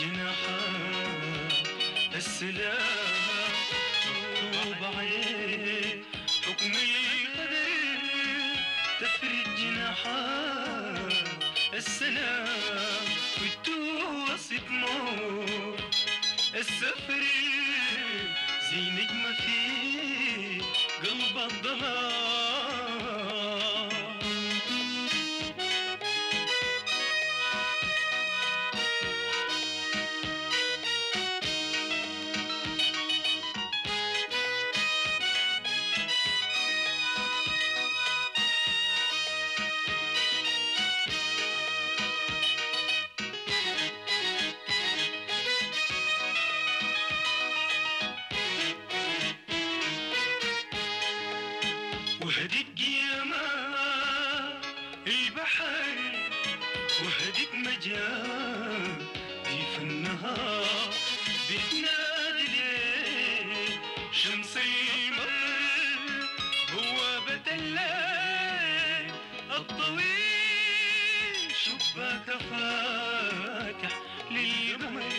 جناحات السلام مكتوب عليه حكم القدر تفرد جناحات السلام وتوسط نور السفر زي نجمة في قلب الظلام. وهديك قيامات البحر وهديك مجال في النهار بتنادي ليه شمس المطر بوابة الليل الطويل شباك فاتح للقمر.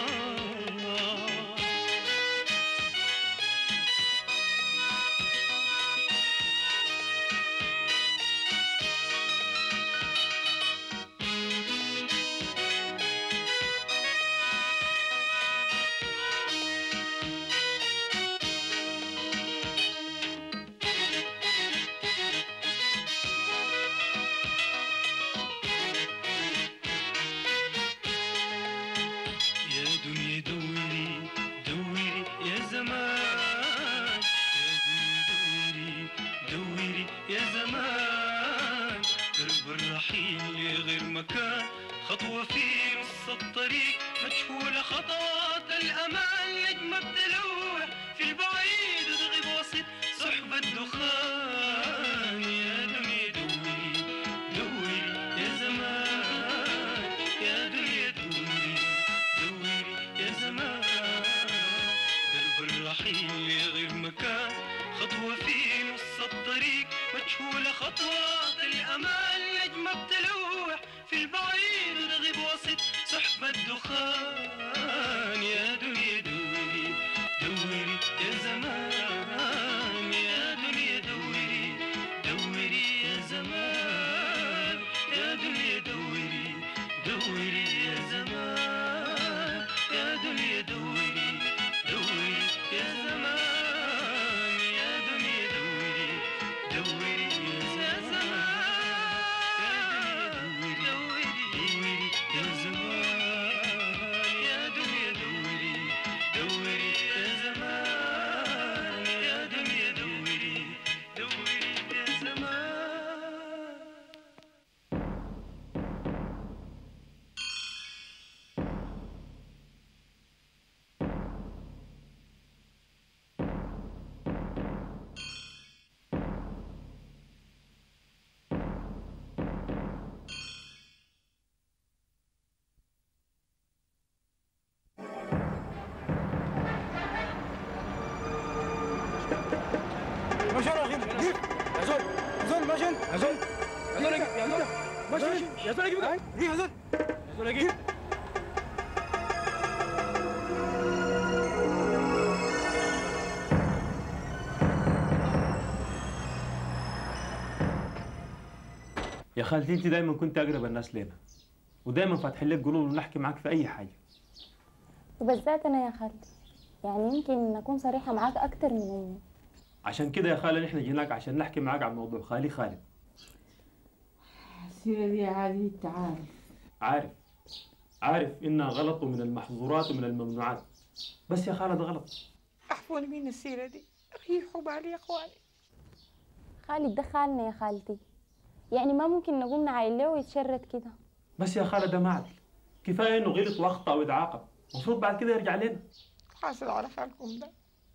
خطوة في نص الطريق مجهولة خطوات الأمان نجمة بتلوح في البعيد وتغيب وسط سحب الدخان. يا دنيا دوري دوري يا زمان يا دنيا دوري دوري يا زمان درب الرحيل لغير مكان خطوة في نص الطريق مجهولة خطوات الأمان نجمة بتلوح في البعيد ورغب وسط سحب الدخان. يا دنيا دوري دوري يا زمان يا دنيا دوري دوري يا زمان يا دنيا دوري دوري يا زمان يا دنيا دوري دوري يا زمان يا دنيا دوري دوري يا زمان يا خالتي انت دايما كنت اقرب الناس لنا ودايما فاتحين لك قلوب ونحكي معاك في اي حاجه. وبالذات انا يا خالتي يعني يمكن اكون صريحه معاك اكتر من امي. عشان كده يا خاله نحن جيناك عشان نحكي معاك عن موضوع خالي خالد. السيرة دي عادي انت عارف عارف انها غلط ومن المحظورات ومن الممنوعات، بس يا خالد غلط. احفوني من السيرة دي ريحوا بالي يا اخواني. خالد ده خالنا يا خالتي، يعني ما ممكن نقوم نعاين له ويتشرد كده. بس يا خالد ده ما عدل، كفايه انه غلط واخطا ويتعاقب، المفروض بعد كده يرجع لنا. حاسد على حالكم ده،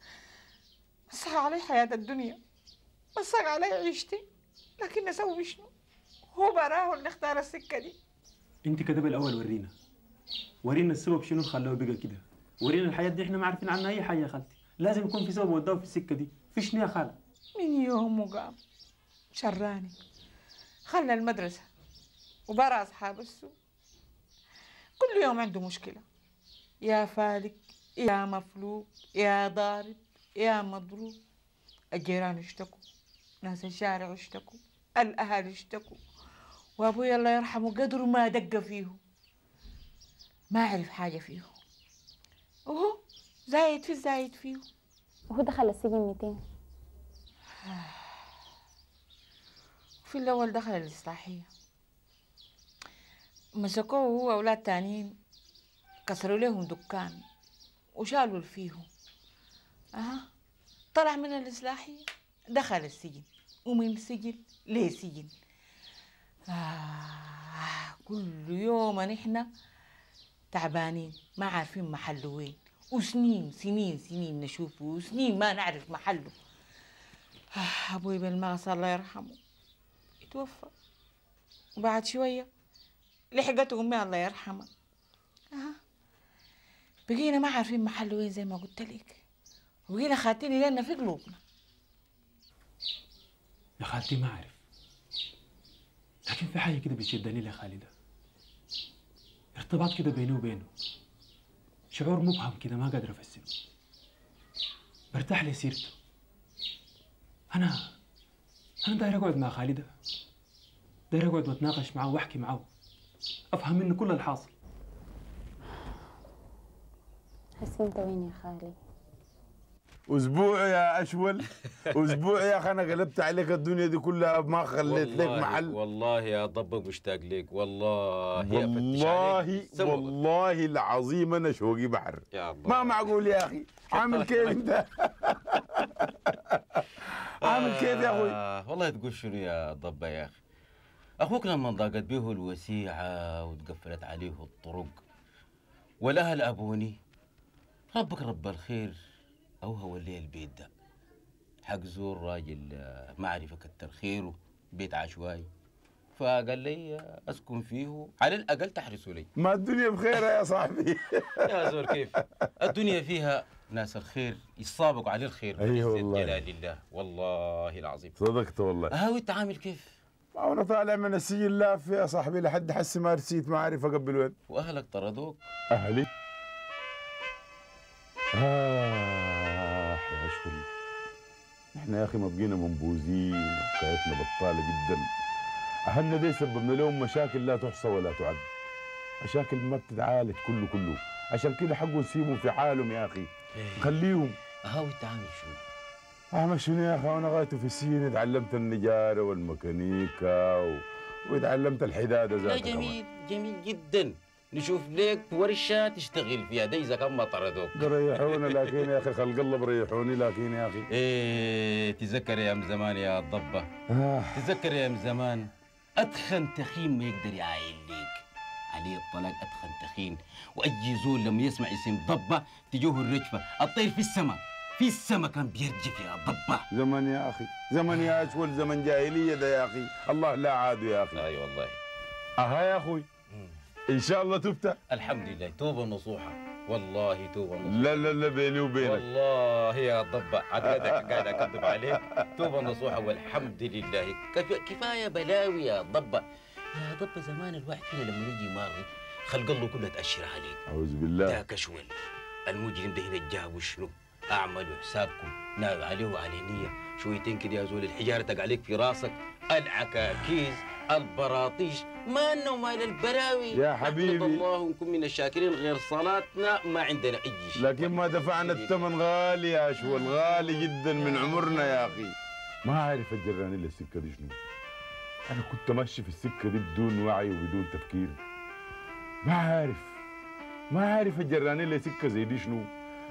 مسح علي حياة الدنيا، مسك علي عيشتي، لكن اسوي شنو؟ هو براه اللي اختار السكة دي. انت كده بالاول ورينا السبب شنو خلاه بقى كده، ورينا الحياة دي احنا ما عارفين عنها اي حاجه يا خالتي، لازم يكون في سبب وداه في السكه دي، في شنو يا خالد؟ من يوم وقام شراني، خلى المدرسة وبرا أصحاب السوق، كل يوم عنده مشكلة، يا فالك يا مفلوق يا ضارب يا مضروب. الجيران اشتكوا، ناس الشارع اشتكوا، الأهل اشتكوا، وأبوي الله يرحمه قدر ما دق فيه، ما عرف حاجة فيه، وهو زايد في الزايد فيه. وهو دخل السجن 200. في الأول دخل الإصلاحية، مسكوه هو أولاد تانيين، كسروا لهم دكان وشالوا فيهم. طلع من الإصلاحية دخل السجن، ومن سجن لسجن. كل يوم نحن تعبانين ما عارفين محله وين، وسنين سنين سنين نشوفه، وسنين ما نعرف محله. أبوي بالمغص الله يرحمه توفى، وبعد شوية لحقته أمي الله يرحمها. بقينا ما عارفين محله وين زي ما قلت لك، وبقينا خاتين لنا في قلوبنا. يا خالتي ما أعرف، لكن في حاجة كده بتشدني يا خالدة، ارتباط كده بيني وبينه، شعور مبهم كده ما قادر أفسره. برتاح لسيرته. أنا داير أقعد مع خالدة، داير أقعد وأتناقش معه وأحكي معه، أفهم منه كل الحاصل. هسي انت وين يا خالي؟ اسبوع يا اشول، اسبوع يا اخي، انا قلبت عليك الدنيا دي كلها ما خليت لك محل. والله يا ضب مشتاق لك، والله والله العظيم انا شوقي بحر. يا الله ما معقول يا اخي، عامل كيف انت؟ عامل كيف يا اخوي؟ والله تقول شنو يا ضب يا اخي، اخوك لما ضاقت به الوسيعه وتقفلت عليه الطرق والاهل ابوني، ربك رب الخير هو اللي البيت ده حق زور راجل معرفة كتر خيره، بيت عشوائي، فقال لي اسكن فيه على الاقل تحرسوا لي. ما الدنيا بخير يا صاحبي. يا زور كيف الدنيا فيها ناس الخير يصابقوا على الخير. ايوه والله جلال الله، والله العظيم صدقت والله. وانت عامل كيف؟ وانا طالع من السجن لاف يا صاحبي لحد حسي ما رسيت، ما عارف اقبل وين. واهلك طردوك؟ اهلي يا اشول، احنا يا اخي ما بقينا منبوذين وحكايتنا بطاله جدا. اهلنا دي سببنا لهم مشاكل لا تحصى ولا تعد، مشاكل ما بتتعالج كله. عشان كده حقه نسيبهم في حالهم يا اخي، خليهم. وانت عامل شنو؟ اعمل شنو يا اخي؟ وانا غايته في السجن اتعلمت النجاره والميكانيكا وتعلمت الحداده ذاتها. جميل جميل جدا، نشوف لك ورشه تشتغل فيها، ده اذا كان ما طردوك. بريحونا لكن يا اخي خلق الله بريحوني لكن يا اخي. تذكر ايام زمان يا ضبه، تذكر ايام زمان اتخن تخين ما يقدر يعاين ليك عليه الطلاق، اتخن تخين، واي زول لما يسمع اسم ضبه تجوه الرجفه، الطير في السما كان بيرجف يا ضبه. زمن يا اخي، زمن يا اشول، زمن جاهليه ده يا اخي، الله لا عاده يا اخي. اي والله. يا اخوي ان شاء الله تبت. الحمد لله توبه نصوحه، والله توبه نصوحه. لا بيني وبينك والله يا ضبه قاعد اكذب عليك، توبه نصوحه والحمد لله. كفايه بلاوي يا ضبه. يا ضبه زمان الواحد فينا لما يجي ماضي خلق الله كلها تاشر عليك. اعوذ بالله. ده كشول المجرم ده هنا جاب شنو؟ اعملوا حسابكم، ناوي عليه وعلى نيه شويتين كده يا زول، الحجاره تقع عليك في راسك، العكاكيز، البراطيش، ما انه مال البلاوي يا حبيبي. الله ونكون من الشاكرين، غير صلاتنا ما عندنا اي شيء. لكن ما دفعنا الثمن غالي يا شوال، غالي جدا من عمرنا يا اخي. ما عارف الجراني الا السكه دي شنو. انا كنت ماشي في السكه دي بدون وعي وبدون تفكير. ما عارف الجراني الا سكه زي دي شنو.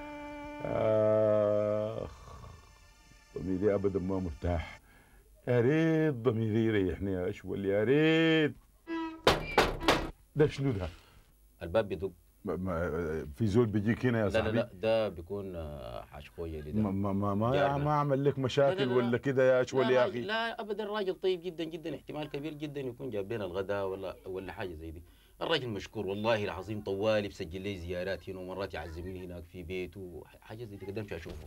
ضميري ابدا ما مرتاح. يا ريت ضميري يريحني يا اشول، يا ريت. ده شنو ده؟ الباب بيدق. في زول بيجيك هنا يا صاحبي؟ لا ده بيكون حاج خويا اللي ده. ما اعمل لك مشاكل لا ولا كده يا اشول يا اخي؟ لا ابدا، راجل طيب جدا جدا، احتمال كبير جدا يكون جاب لنا الغداء ولا حاجه زي دي. الراجل مشكور والله العظيم، طوالي بسجل لي زيارات هنا، ومرات يعزمني هناك في بيته، حاجه زي دي كده امشي اشوفه.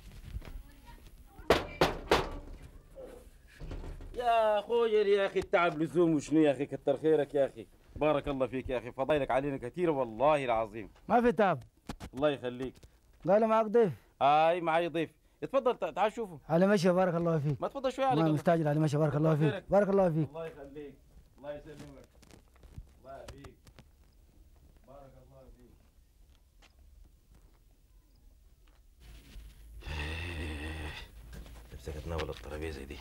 يا خويا يا اخي التعب لزوم وشنو يا اخي، كتر خيرك يا اخي، بارك الله فيك يا اخي، فضايلك علينا كثير والله العظيم. ما في تعب، الله يخليك. قال معك ضيف. معي ضيف. اتفضل تعال شوفه. على مشي بارك الله فيك. ما تفضل شويه عليك. ما مستعجل على مشي بارك الله فيك. بارك الله فيك. الله يخليك. الله يسلمك. الله يحييك. بارك الله فيك. نفسك اتناول الترابيزه دي.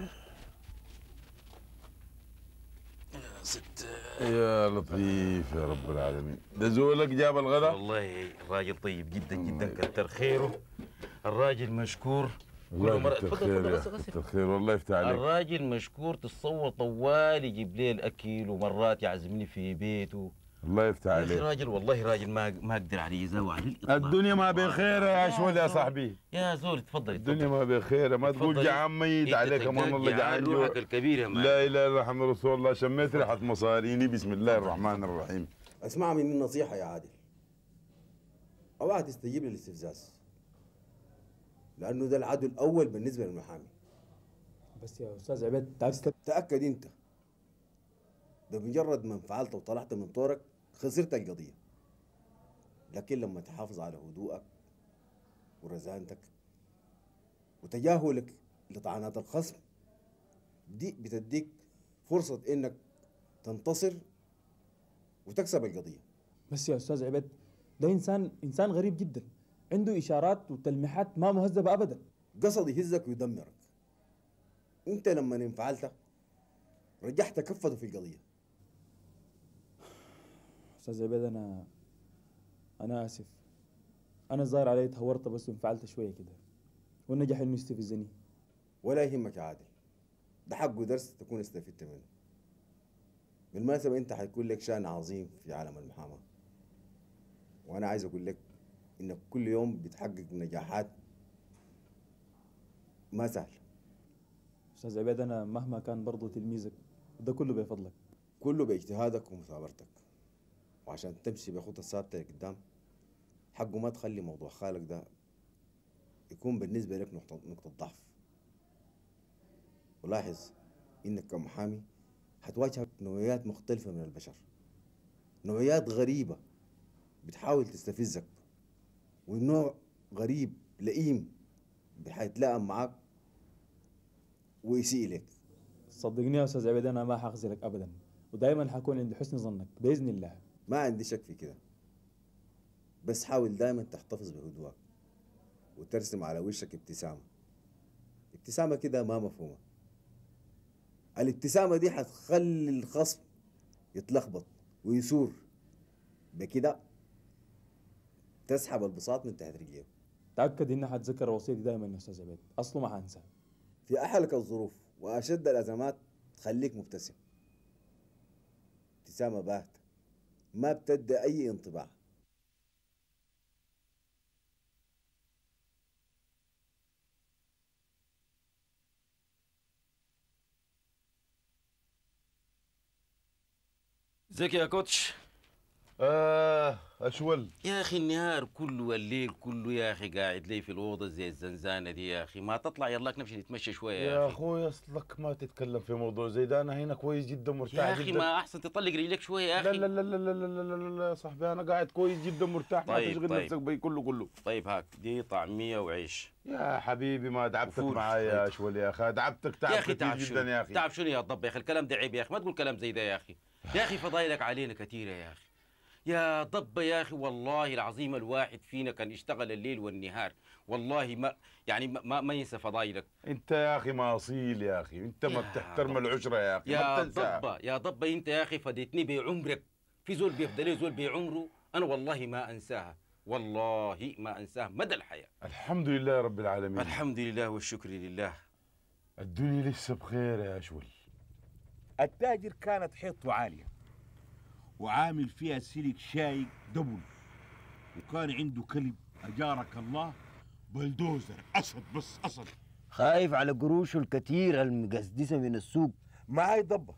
يا ست يا لطيف يا رب العالمين. ده زولك جاب الغداء؟ والله الراجل طيب جدا جدا، كتر خيره. الراجل مشكور. الله يكتر خير يا كتر خير، والله يفتح عليك. الراجل مشكور، تتصور طوال يجيب لي الاكل ومرات يعزمني في بيته. الله يفتح عليك. يا اخي راجل والله راجل ما اقدر عليه يزاوي على الاطلاق. الدنيا ما بخير يا شول يا صاحبي. يا زول تفضل. الدنيا ما بخير، ما تقول جعان ميت عليك امان الله جعان جوع. روحك الكبير يا مان. لا اله الا محمد رسول الله. شميت ريحه مصاريني. بسم الله الرحمن الرحيم. اسمع مني نصيحه يا عادل، اوعى تستجيب للاستفزاز، لانه ده العدو الاول بالنسبه للمحامي. بس يا استاذ عبيد تاكد انت، ده مجرد ما انفعلت وطلعت من طورك خسرت القضيه، لكن لما تحافظ على هدوءك ورزانتك وتجاهلك لطعنات الخصم دي بتديك فرصه انك تنتصر وتكسب القضيه. بس يا استاذ عبيد ده انسان غريب جدا، عنده اشارات وتلميحات ما مهذبه ابدا. قصد يهزك ويدمرك. انت لما انفعلت رجحت كفته في القضيه. استاذ عبيد انا اسف، انا الظاهر علي تهورت بس وانفعلت شويه كده، والنجح انه يستفزني. ولا يهمك يا عادل، ده حقه درس تكون استفدت منه. بالمناسبه انت حيكون لك شأن عظيم في عالم المحاماه، وانا عايز اقول لك انك كل يوم بتحقق نجاحات ما سهل. استاذ عبيد انا مهما كان برضه تلميذك، ده كله بفضلك. كله باجتهادك ومثابرتك، وعشان تمشي بخطى ثابته لقدام حقه ما تخلي موضوع خالك ده يكون بالنسبه لك نقطه ضعف. ولاحظ انك كمحامي هتواجهك نوعيات مختلفه من البشر، نوعيات غريبه بتحاول تستفزك، والنوع غريب لئيم بحيتلائم معاك ويسيء لك. صدقني يا استاذ عبيد انا ما حخذلك ابدا، ودائما حكون عند حسن ظنك باذن الله. ما عندي شك في كده، بس حاول دائما تحتفظ بهدوءك وترسم على وشك ابتسامه. ابتسامه كده ما مفهومه. الابتسامه دي حتخلي الخصم يتلخبط ويثور، بكده تسحب البساط من تحت رجليه. تاكد اني حتذكر وصيتي دائما يا استاذ عبيد، اصله ما حنسى. في احلك الظروف واشد الازمات خليك مبتسم. ابتسامه باهته ما بتدي اي انطباع. ازيك يا كوتش؟ اشول يا اخي النهار كله والليل كله يا اخي قاعد لي في الاوضه زي الزنزانه دي يا اخي، ما تطلع يلاك نمشي نتمشى شويه يا اخوي. اصلك ما تتكلم في موضوع زي ده، انا هنا كويس جدا مرتاح يا اخي جدا. ما احسن تطلق رجلك شويه يا لا اخي. لا لا لا لا لا لا لا لا يا صاحبي، انا قاعد كويس جدا مرتاح. ما تشغل نفسك بي كله. طيب هاك دي طعميه وعيش. يا حبيبي ما تعبتك وفول. معايا يا اشول يا اخي، تعبتك تعب يا اخي كتير تعب جدا شنو؟ يا اخي. تعب شنو يا ضب يا اخي؟ الكلام ده عيب يا اخي، ما تقول كلام زي ده يا اخي. يا اخي فضايلك علينا كثيره يا اخي. يا ضب يا اخي والله العظيم الواحد فينا كان يشتغل الليل والنهار، والله ما يعني ما ينسى فضايلك. انت يا اخي ما اصيل يا اخي، انت ما بتحترم العشره يا اخي. يا ضبة يا ضبة انت يا اخي فديتني بعمرك. في زول بيفضل زول بعمره، انا والله ما انساها، والله ما انساها مدى الحياه. الحمد لله رب العالمين. الحمد لله والشكر لله. الدنيا لسه بخير يا اشول. التاجر كانت حيطته عاليه وعامل فيها سلك شايق دبل، وكان عنده كلب اجارك الله بلدوزر اسد، بس اسد خايف على قروشه الكثيره المقزدسه من السوق. معاي ضبه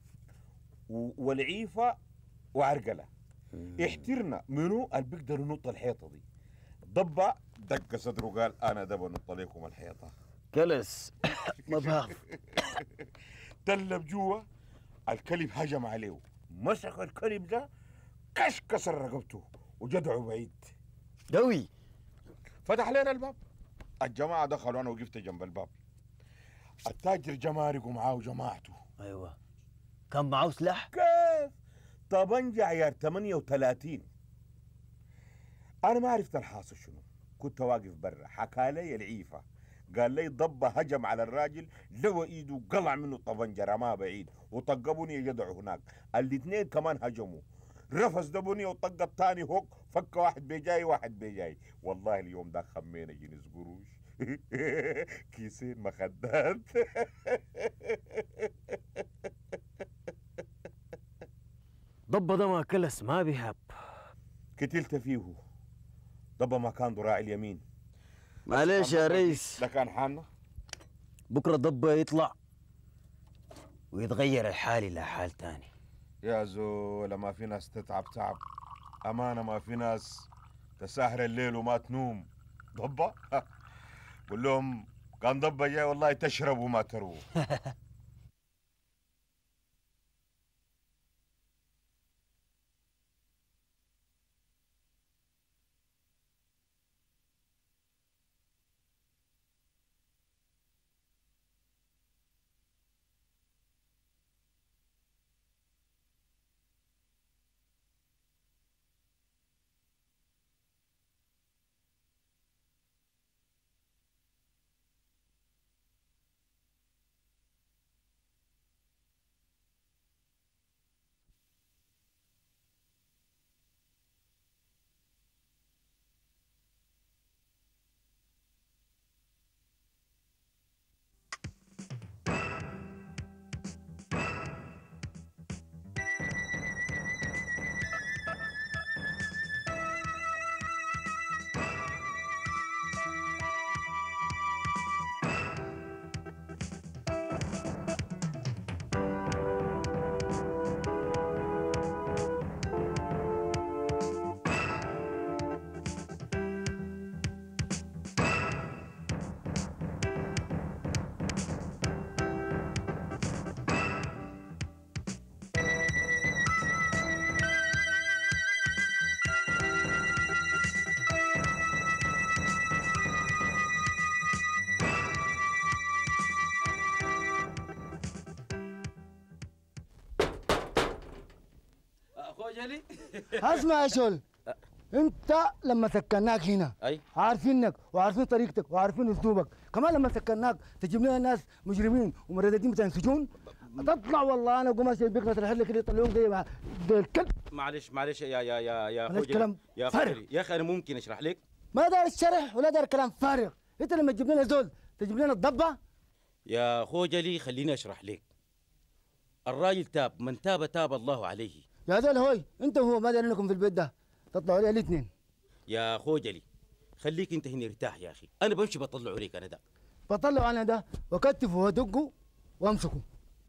والعيفه وعرقله. احترنا منو اللي بيقدر ينط الحيطه دي. ضبه دق صدره قال انا ده بنط لكم الحيطه. كلس ما بخاف. تلب جوا، الكلب هجم عليه، مسك الكلب ده كسر رقبته وجدعه بعيد. قوي. فتح لنا الباب. الجماعة دخلوا، أنا وقفت جنب الباب. التاجر جمارق ومعاه جماعته. ايوه. كان معاه سلاح؟ كيف؟ طبنجة عيار 38. أنا ما عرفت الحاصل شنو. كنت واقف برا، حكى لي العيفة، قال لي ضبة هجم على الراجل، لوى ايده قلع منه الطبنجة رماه بعيد وطقبوني يجدعوا هناك. الاثنين كمان هجموا، رفس دبني وطق الثاني هوك، فك واحد بيجاي واحد بيجاي. والله اليوم ده خمينا جنس قروش كيسين مخدات ضبة ده ما كلس ما بيهاب. قتلت فيه. ضبة ما كان ذراع اليمين. معلش يا ريس، ده كان حالنا. بكرة ضبة يطلع ويتغير الحال إلى حال تاني. يا زول ما في ناس تتعب تعب، أمانة ما في ناس تسهر الليل وما تنوم. ضبة قول لهم كان ضبة جاي والله تشرب وما تروح. خوجلي اسمع يا شول، انت لما سكناك هنا اي عارفينك وعارفين طريقتك وعارفين اسلوبك، كمان لما سكناك تجيب لنا ناس مجرمين ومرددين بتاع سجون، تطلع والله انا اقوم اشيل بيك ناس كده يطلعوك زي ما ده الكلب. معلش يا معلش خوجلي، كلام يا فارغ. خوجلي يا اخي انا ممكن اشرح لك؟ ما دار الشرح ولا دار كلام فارغ، انت لما تجيب لنا زول تجيب لنا الضبه. يا خوجلي خليني اشرح لك. الراجل تاب، من تاب تاب الله عليه. يا زول هوي انت وهو ما دار انكم في البيت ده تطلعوا لي الاثنين. يا خوجلي خليك انت هنا ارتاح يا اخي، انا بمشي بطلع عليك انا ده. بطلعوا انا ده وكتفوا ودقوا وامسكوا.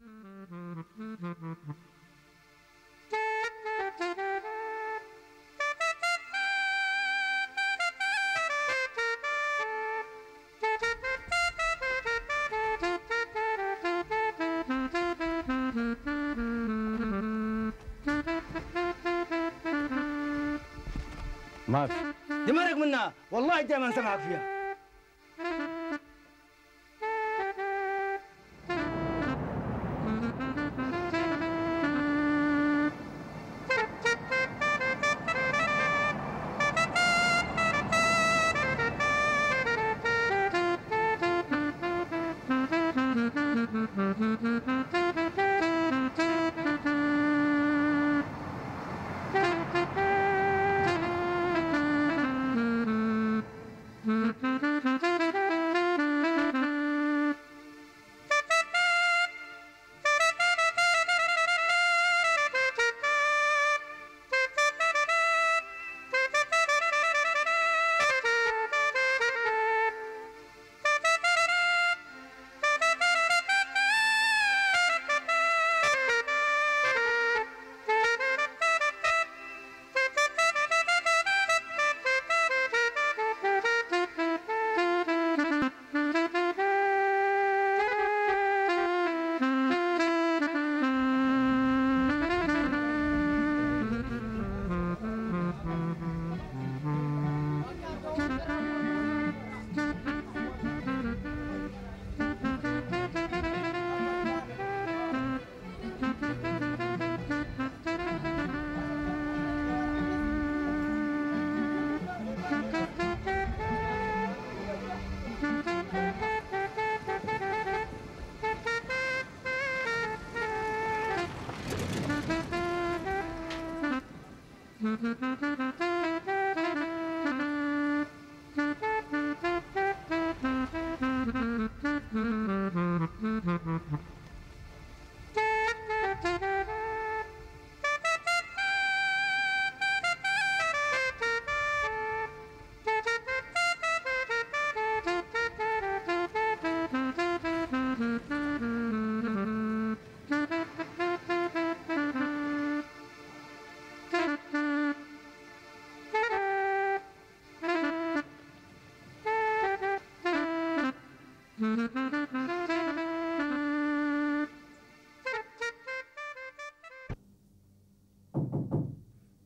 ما في دماغك منها والله انت ما سمعك فيها.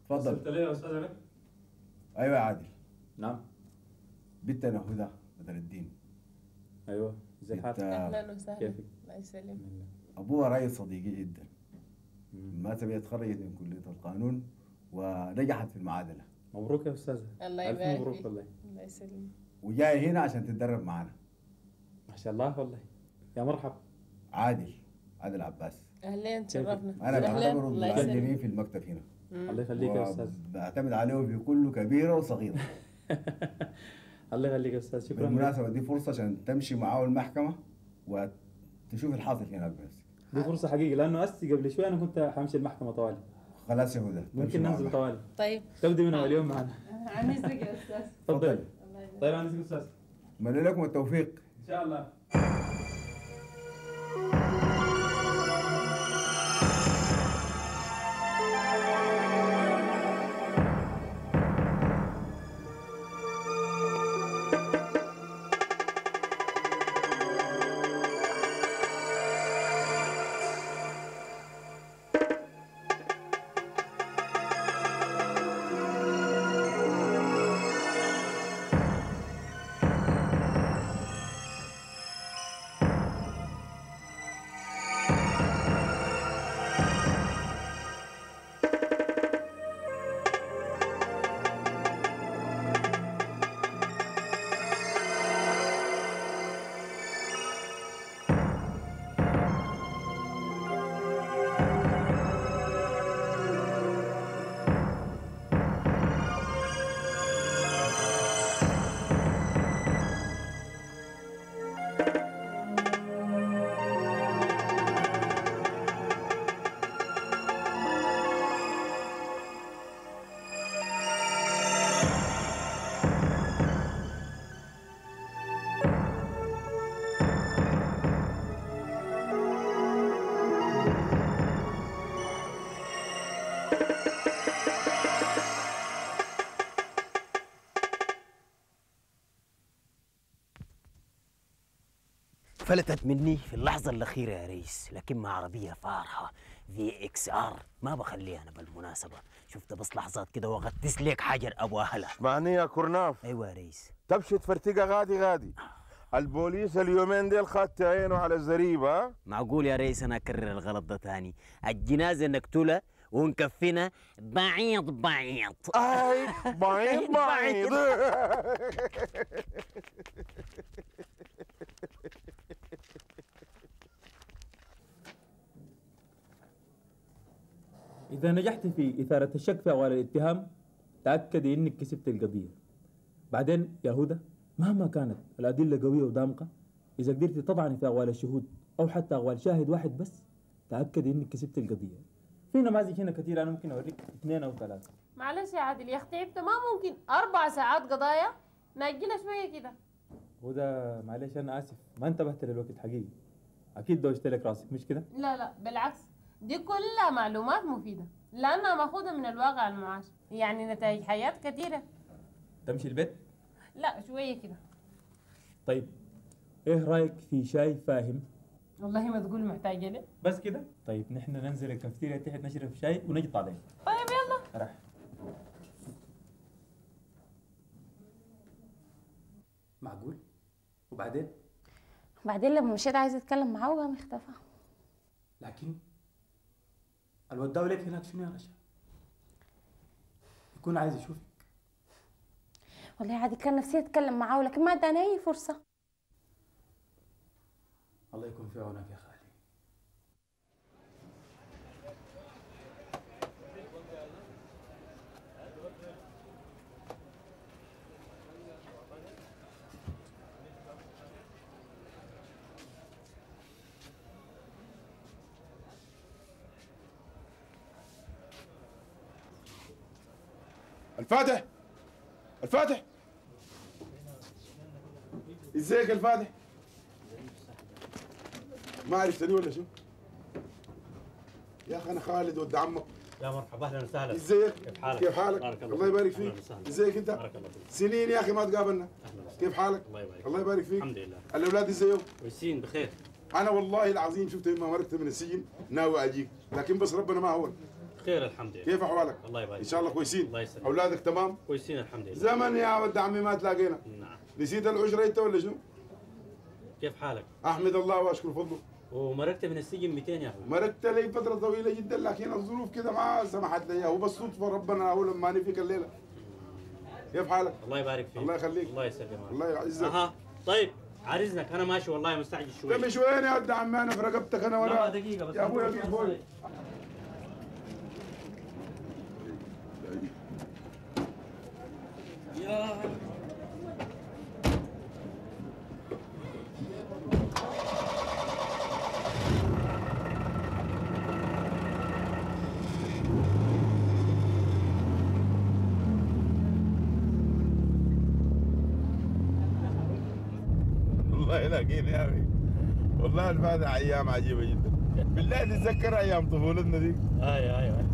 تفضل. وصلت ليه يا استاذ عماد؟ ايوه يا عادل. نعم. بنتنا هدى بدر الدين. ايوه ازي حالك؟ اهلا وسهلا. كيفك؟ الله يسلمك. ابوها رئيس صديقي جدا. ما تبي تخرجت من كليه القانون ونجحت في المعادله. مبروك يا استاذ. الله يبارك الف مبروك فيك. والله. الله يسلمك. وجاي هنا عشان تتدرب معنا. ما شاء الله والله. يا مرحبا. عادل عباس. اهلين تشرفنا. انا بعتبره الله المعلمين يسلمك. في المكتب هنا. الله يخليك يا استاذ. بعتمد عليه في كل كبيره وصغيره. الله يخليك يا استاذ، شكرا. بالمناسبه دي فرصه عشان تمشي معاه المحكمه وتشوف الحاصل هناك بنفسك. دي فرصه حقيقيه لانه قبل شوي انا كنت حمشي المحكمه طوالي. خلاص يا هدى ممكن ننزل طوالي. طيب تبدي من اول يوم معنا. عن اذنك يا استاذ. تفضل. طيب عن اذنك استاذ. اتمنى لكم التوفيق ان شاء الله. فلتت مني في اللحظة الأخيرة يا ريس، لكن مع عربية فارهة VXR ما بخليها أنا بالمناسبة. شفت بس لحظات كده وغتس لك حجر أبو أهلها. معني يا كورناف. أيوة يا ريس. تمشي تفرتقها غادي. البوليس اليومين ديل خدت عينه على الزريبة. معقول يا ريس أنا أكرر الغلط ده تاني؟ الجنازة نقتلها ونكفنها بعيض. أي بعيض. إذا نجحت في إثارة الشك في أوائل الاتهام تأكدي إنك كسبت القضية. بعدين يا هدى مهما كانت الأدلة قوية ودامقة، إذا قدرتي تطعني في أقوال الشهود أو حتى أقوال شاهد واحد بس، تأكدي إنك كسبت القضية. في نماذج هنا كثير، أنا ممكن أوريك 2 أو 3. معلش يا عادل يا اختي، انت ما ممكن 4 ساعات قضايا؟ نأجلها شويه كده. هدى معلش أنا آسف، ما انتبهت للوقت حقيقي. أكيد دوشت لك راسك مش كده؟ لا بالعكس، دي كلها معلومات مفيدة لأنها مأخوذة من الواقع المعاش، يعني نتائج حياة كثيرة. تمشي البيت؟ لا شوية كده. طيب إيه رأيك في شاي فاهم؟ والله ما تقول محتاجة ليه؟ بس كده؟ طيب نحن ننزل الكافتيريا تحت نشرب شاي ونجي طالعين. طيب يلا. راح. معقول؟ وبعدين؟ بعدين لما مشيت عايزه اتكلم معاه وقام اختفى. لكن الوداع لك هناك شنو يا رشا؟ يكون عايز يشوفك. والله عادي كان نفسي اتكلم معاه لكن ما اداني اي فرصه. الله يكون في عونك يا خالي. الفاتح ازيك الفاتح؟ ما عرفتني ولا شو؟ يا اخي انا خالد ولد عمك. يا مرحبا اهلا وسهلا. ازيك؟ كيف حالك؟ بارك الله يبارك فيك. ازيك انت؟ بارك الله فيك. سنين يا اخي ما تقابلنا. كيف حالك؟ الله يبارك فيك. الحمد لله. الاولاد ازيهم؟ كويسين بخير. انا والله العظيم شفت لما مرقت من السجن ناوي اجيك، لكن بس ربنا ما هون. بخير الحمد لله. كيف احوالك؟ الله يبارك. ان شاء الله كويسين. الله يسلمك. اولادك تمام؟ كويسين الحمد لله. زمن يا ولد عمي ما تلاقينا. نعم. نسيت العشره انت ولا شنو؟ كيف حالك؟ احمد الله واشكر فضله. ومرقت من السجن 200 يا اخوي. مرقت لي فتره طويله جدا لكن الظروف كده ما سمحت لي، هو بس صدفه ربنا هو لما نفيك الليله. كيف حالك؟ الله يبارك فيك. الله يخليك. الله يسلمك. الله يعزك. اها طيب عريزنك انا ماشي والله مستعجل شوي. انت مش وين يا ولد عمي؟ انا في رقبتك انا ولا لا دقيقه بس يا ابويا كيف ابوي؟ يا والله يلاقيني يا اخي، والله الفاتح ايام عجيبه جدا. بالله تتذكر ايام طفولتنا دي. ايوه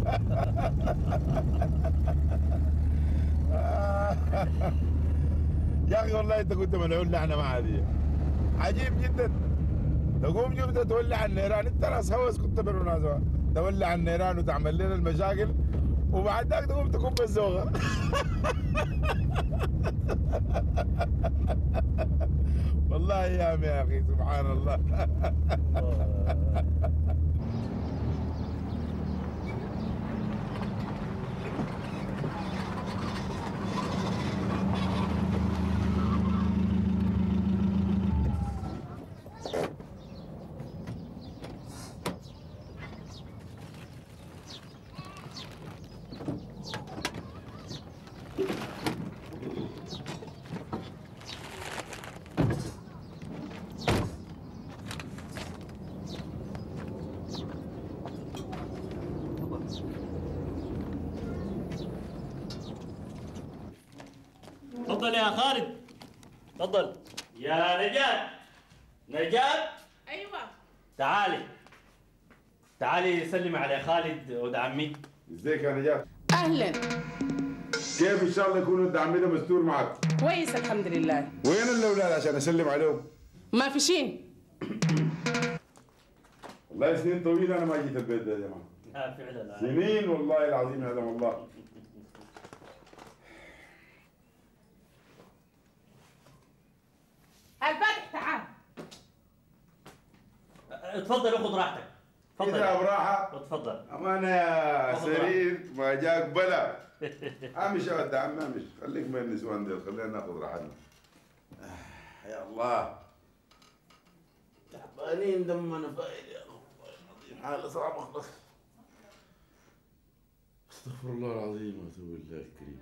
يا اخي والله انت كنت ملعون لعنه ما عاديه. عجيب جدا. تقوم جبت تولع النيران، انت راس هوس كنت بالمناسبه، تولع النيران وتعمل لنا المشاكل وبعد ذاك تقوم تكب الزوغه. والله ايام يا اخي سبحان الله. تفضل يا خالد. تفضل يا نجاة. نجاة ايوه تعالي سلمي على خالد ولد عمي. ازيك يا نجاة؟ اهلا. كيف ان شاء الله يكون ولد عمي ده مستور معك؟ كويس الحمد لله. وين الاولاد عشان اسلم عليهم؟ ما فيشين. والله سنين طويله انا ما جيت البيت ده يا جماعه. لا فعلا سنين والله العظيم هذا والله. الفاتح تعال. اتفضل خذ راحتك. تفضل كده براحه. اتفضل. امانه يا سرير ما جاك بلا. امش يا ولد عم امش، خليك من النسوان ديل، خلينا ناخذ راحتنا. يا الله تعبانين دمنا فايد يا اخوي، حاله صعبه خلاص. استغفر الله العظيم واتوب الله الكريم.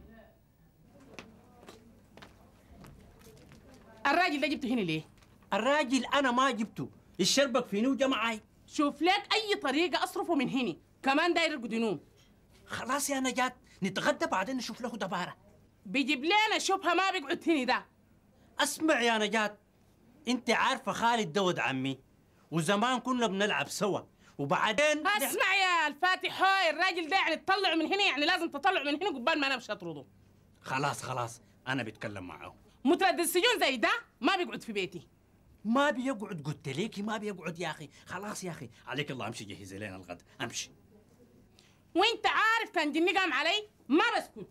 الراجل ده جبته هنا ليه؟ الراجل انا ما جبته، الشربك فيني وجا معاي. شوف لك اي طريقه اصرفه من هنا، كمان داير القدنوم. خلاص يا نجاة نتغدى بعدين نشوف له دبارة. بيجيب لنا شبهه ما بيقعد هنا ده. اسمع يا نجاة، انت عارفه خالد ده ولد عمي وزمان كنا بنلعب سوا وبعدين اسمع يا الفاتح، هاي الراجل ده يعني تطلعه من هنا، يعني لازم تطلعه من هنا قبال ما انا مش اطرده. خلاص انا بتكلم معاه. متردد السجون زي ده ما بيقعد في بيتي. ما بيقعد، قلت ليكي ما بيقعد يا اخي. خلاص يا اخي عليك الله، امشي جهزي لنا الغد، امشي. وانت عارف كان جني قام علي ما بسكت.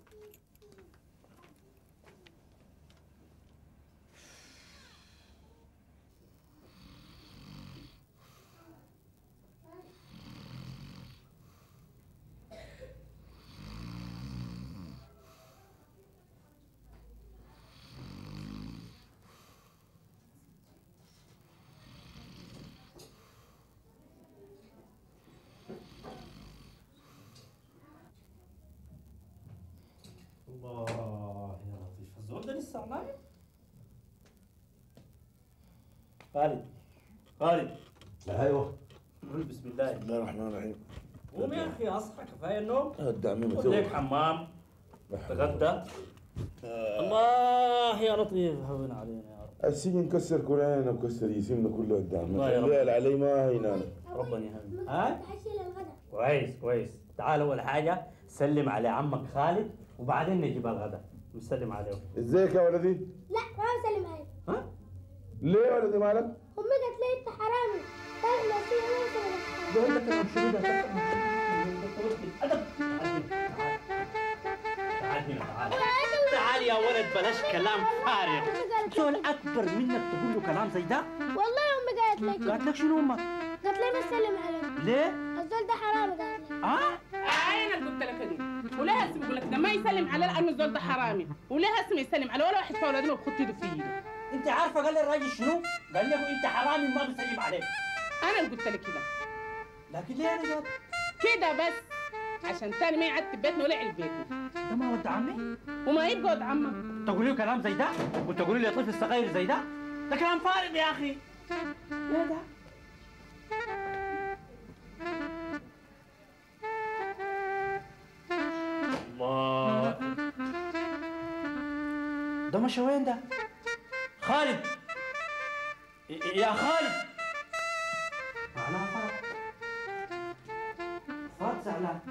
الله يا لطيف، الزول ده لسه نايم؟ خالد ايوه قول بسم الله. بسم الله الرحمن الرحيم. قوم يا اخي اصحى، كفايه النوم. الدعم خذ لك حمام تغدى. الله يا لطيف هون علينا يا رب. السجن كسر كلنا وكسر جسمنا كله الدعم. الله يا رب. الليل علي ما ينام. ربنا يهون. ها؟ كويس. تعال اول حاجه سلم على عمك خالد وبعدين نجيب الغداء. نسلم عليه. ازيك يا ولدي؟ لا ما بسلم عليك. ها؟ ليه يا ولدي مالك؟ امي قالت لي انت حرامي. طيب نسيها ما بسلم عليك. بقول لك انا مش تعال يا ولد بلاش كلام فارغ. زول اكبر منك تقول له كلام زي ده؟ والله امي قالت لك. قالت لك شنو امك؟ قالت لي ما تسلم عليه. ليه؟ الزول ده حرامي قالت لي. انا قلت لك دي وليه هسه بقول لك ده ما يسلم عليه لانه الزول ده حرامي، وليه هسه ما يسلم عليه ولا واحد في اولادنا بخط ايده في ايده. انت عارفه قال الراجل شنو؟ قال له انت حرامي ما بسلم عليك. انا اللي قلت لك كده. لكن ليه انا جاب؟ كده بس عشان تاني ما يعتب بيتنا ولا يعيب بيتنا. ده ما ولد عمي؟ وما يبقى ولد عمك. تقولي له كلام زي ده؟ وتقولي لي طفل صغير زي ده؟ ده كلام فارغ يا اخي. ليه ده؟ الله، ده مشى وين ده؟ خالد يا خالد. معناها فات زعلان.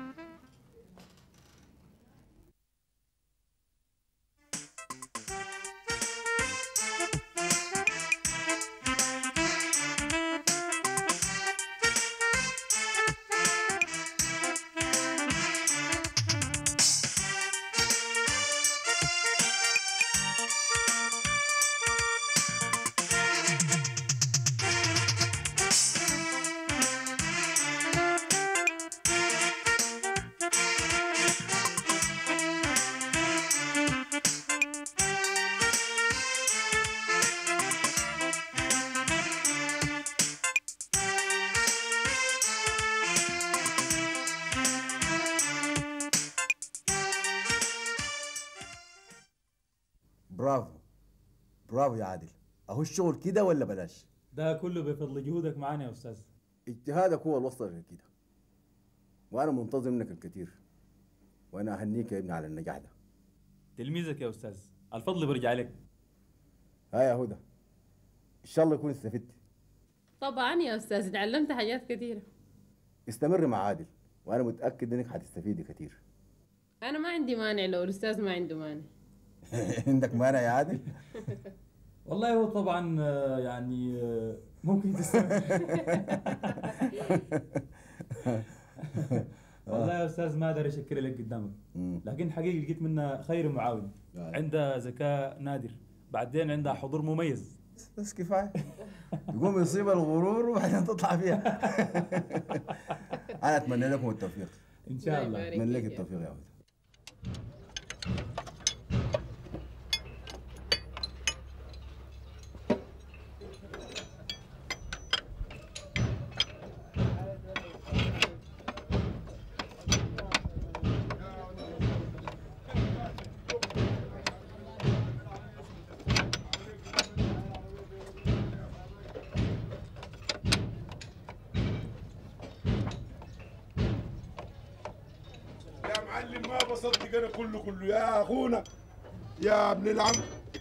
برافو برافو يا عادل. اهو الشغل كده ولا بلاش؟ ده كله بفضل جهودك معانا يا استاذ. اجتهادك هو اللي وصلك لكده، وانا منتظر منك الكثير، وانا اهنيك يا ابني على النجاح ده. تلميذك يا استاذ، الفضل بيرجع لك. ها يا هدى، ان شاء الله يكون استفدت. طبعا يا استاذ اتعلمت حاجات كثيره. استمر مع عادل وانا متاكد انك حتستفيدي كثير. انا ما عندي مانع لو الاستاذ ما عنده مانع. عندك مانع يا عادل؟ والله هو طبعا يعني ممكن تستمر. والله يا استاذ ما اقدر اشكر لك قدامك، لكن حقيقي لقيت منها خير معاون، عندها ذكاء نادر، بعدين عندها حضور مميز. بس كفايه يقوم يصيب الغرور وبعدين تطلع فيها. انا اتمنى لكم التوفيق ان شاء الله. اتمنى لك التوفيق يا ولد. ما بصدق انا كله يا اخونا يا ابن العم.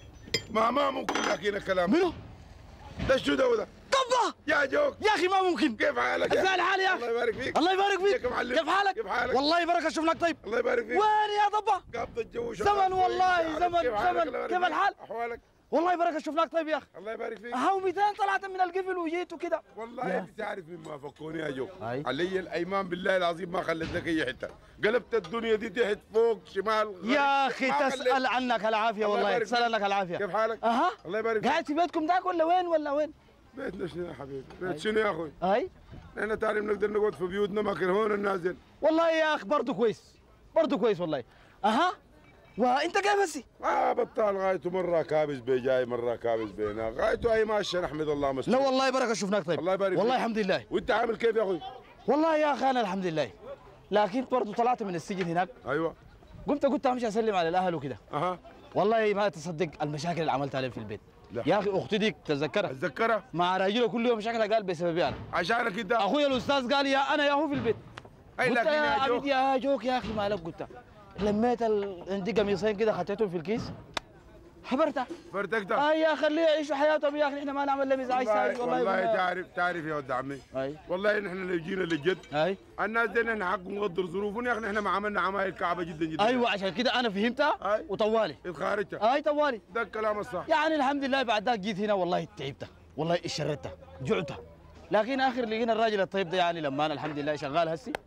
ما ممكن لكن الكلام. منو؟ ده شو ده وده؟ طبه يا جوك يا اخي ما ممكن. كيف حالك؟ ازاي الحال يا اخي؟ الله يبارك فيك. الله يبارك فيك. كيف معلم؟ كيف حالك؟ كيف حالك؟ والله بركه شفناك طيب. الله يبارك فيك. وين يا ضبه؟ قبض الجو زمن والله زمن كيف حالك؟ زمن. كيف الحال؟ احوالك؟ والله بركه شفناك طيب يا اخي. الله يبارك فيك. هاو 200 طلعت من القفل وجيت وكده. والله انت تعرف مما فكوني يا جو. علي الايمان بالله العظيم ما خلت لك اي حته، قلبت الدنيا دي تحت فوق شمال يا اخي تسال عنك العافيه والله، تسال عنك العافيه. كيف حالك؟ اها الله يبارك فيك. قاعد في بيتكم ذاك ولا وين؟ بيتنا شنو يا حبيبي؟ بيت شنو يا اخوي؟ اي احنا تعرف نقدر نقعد في بيوتنا ما كان هون النازل. والله يا اخي برضه كويس والله. اها وانت كيف هسي؟ بطال غايته مره كابس بجاي مره كابس بينا، غايته اي ماشي نحمد الله مستور. لا والله بركه شفناك طيب. الله يبارك والله فيك. الحمد لله. وانت عامل كيف يا اخوي؟ والله يا اخي انا الحمد لله، لكن برضه طلعت من السجن هناك. ايوه قلت امشي اسلم على الاهل وكده. اها والله ما تصدق المشاكل اللي عملتها عليهم في البيت. لا. يا اخي اختي ديك تتذكرها مع راجله كل يوم مشاكلها قال بسببي انا. عشانك انت؟ اخويا الاستاذ قال يا انا يا هو في البيت. اي قلت لكن يا جوك عبيد يا جوك يا اخي مالك. قلت لميت عندي قميصين كده خطيتهم في الكيس حبرتها فرتكتها. يا خليه يعيشوا حياتهم يا اخي، احنا ما نعمل لهم ازعاج ثاني. والله تعرف يا ولد عمي. والله نحن لو جينا للجد الناس دي نحن حق نقدر ظروفنا يا اخي، نحن ما عملنا عمايل كعبه جدا جدا. ايوه عشان كده انا فهمتها وطوالي الخارجه. طوالي ده الكلام الصح. يعني الحمد لله بعد ذاك جيت هنا والله تعبت، والله اشردت جعت، لكن اخر لقينا الراجل الطيب ده يعني لما انا الحمد لله شغال هسي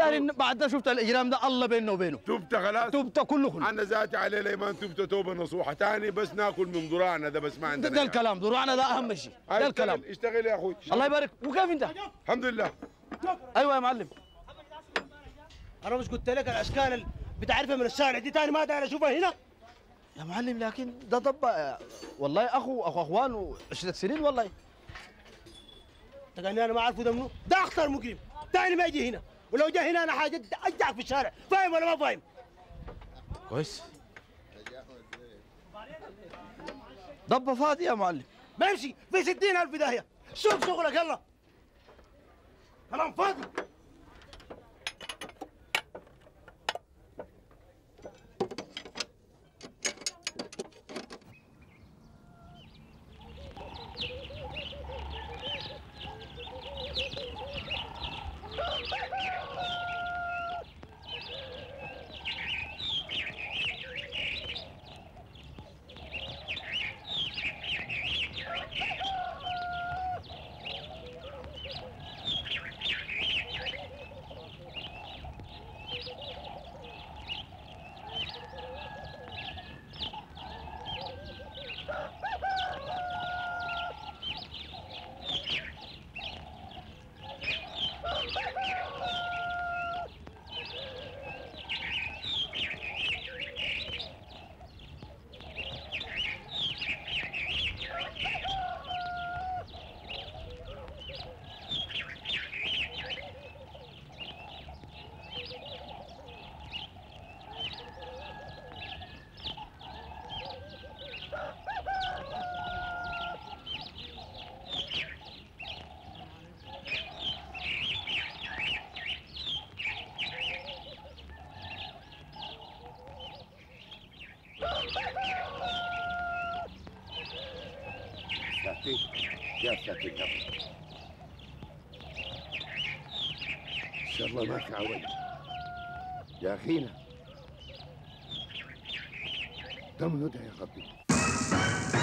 تاني بعد ده شفت الاجرام ده الله بيننا وبينه. تبت خلاص؟ تبت كله. انا ذاتي عليه ليمان تبت توبه نصوحه تاني بس ناكل من ضراعنا ده بس ما عندنا. ده الكلام، ضراعنا ده اهم شيء. ده الكلام. اشتغل يا اخوي. الله يبارك. وكيف انت؟ الحمد لله. ايوه يا معلم. انا مش قلت لك الاشكال اللي بتعرفها من الشارع دي تاني ما داير اشوفها هنا؟ يا معلم لكن ده طب والله اخو اخوان و10 سنين والله. تقال انا ما اعرفه ده منو؟ ده اخطر مجرم، تاني ما يجي هنا، ولو جاء هنا انا حاجه اجعك في الشارع، فاهم ولا ما فاهم؟ كويس. ضبه فاضي يا معلم. بمشي في 60,000 داهيه، شوف شغلك يلا. كلام فاضي. يا ساتر يا رب. ان شاء الله ما في عوج يا اخينا. ده منو ده يا ربي؟